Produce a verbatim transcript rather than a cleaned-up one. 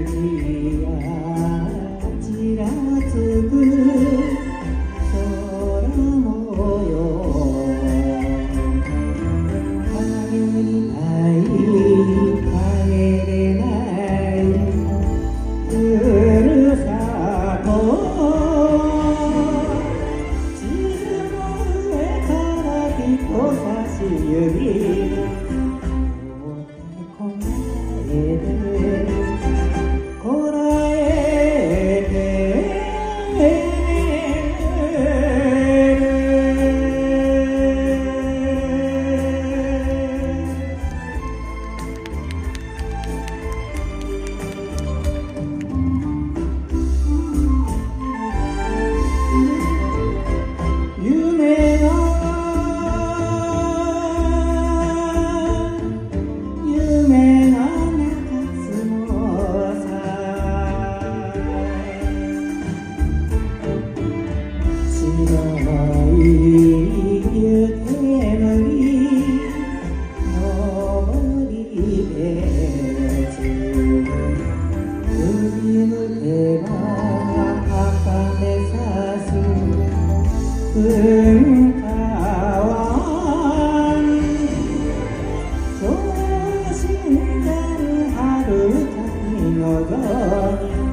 月がちらつく空模様帰りたい帰れないふるさと地図の上から人差し指持ってこないでこらえて夢が夢が中洲のさ白い湯煙登り別振り向けば茜さす噴火湾超新鮮春谷のぞみ